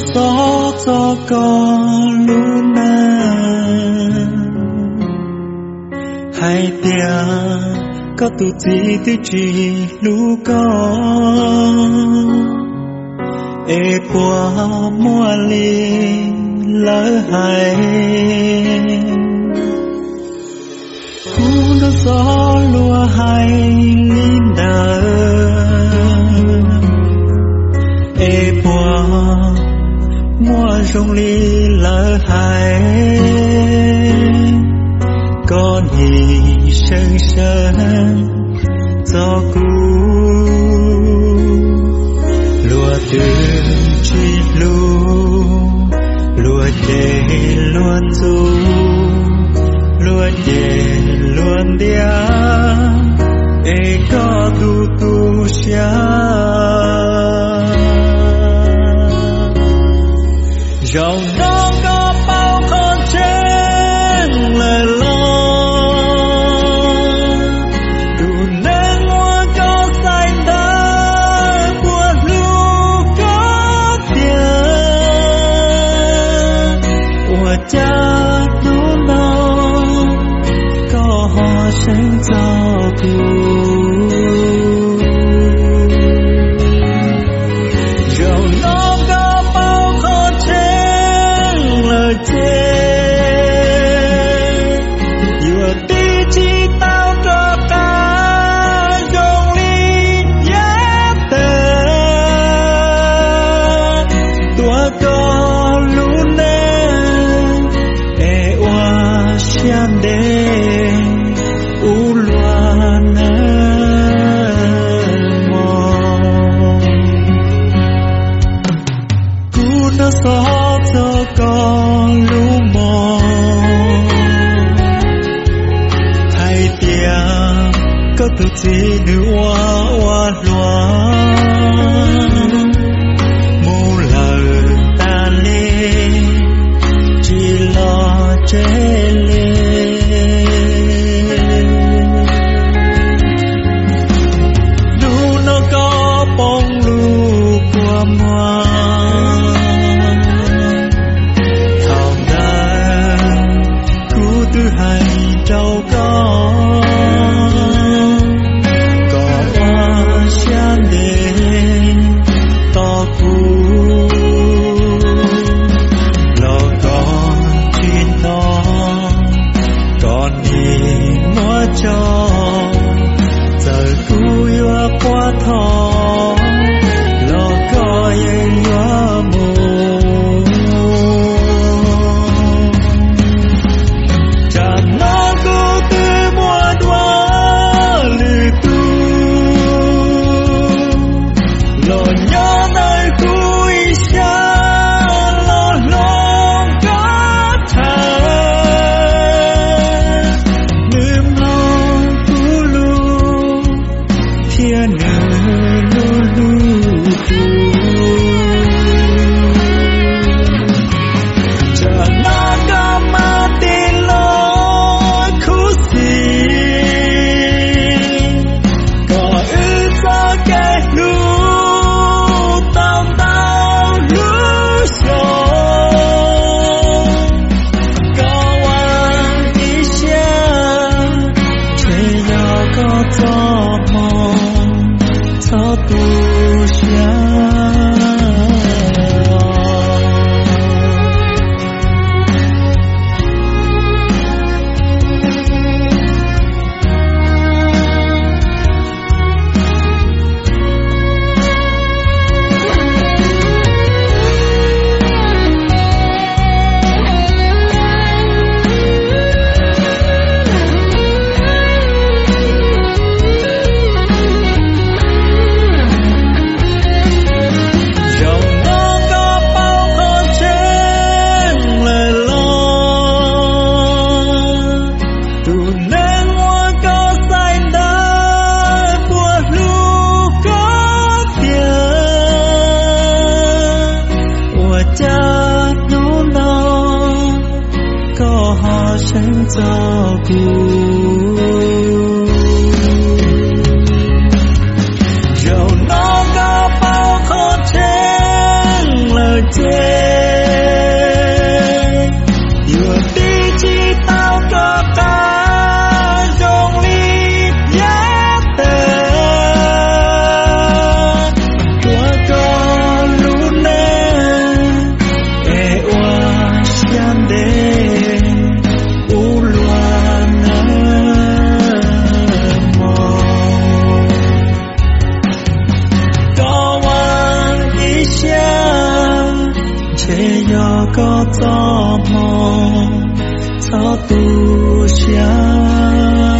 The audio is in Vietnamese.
gió cho con luna hai tia có tu chỉ lu con e qua mua li lỡ hai cú nó gió lùa hai linh đờ e qua mua rong li lỡ hai con nhị sơn sơn gió cú lùa đường chi lu lùa để luôn du lùa để luôn dia e có tu xia dòng nó có bao con trên lời lo đủ nên mua có xanh đá của lu có tiền của cha đủ nó có họ sinh giao cứu gió cho con lũ mò hai tia có tu chỉ nữ hoa loa mù lờ ta lê chỉ lo chế lê lũ nó có bông lũ qua hoa hai trâu con có hoa sáng đêm to cú lo con chín nó con đi mua cho giờ cú yêu qua thọ lo coi yêu mù sáng cho dầu nó có bao khó trên lời chê thế yo có gió mong sao tu xa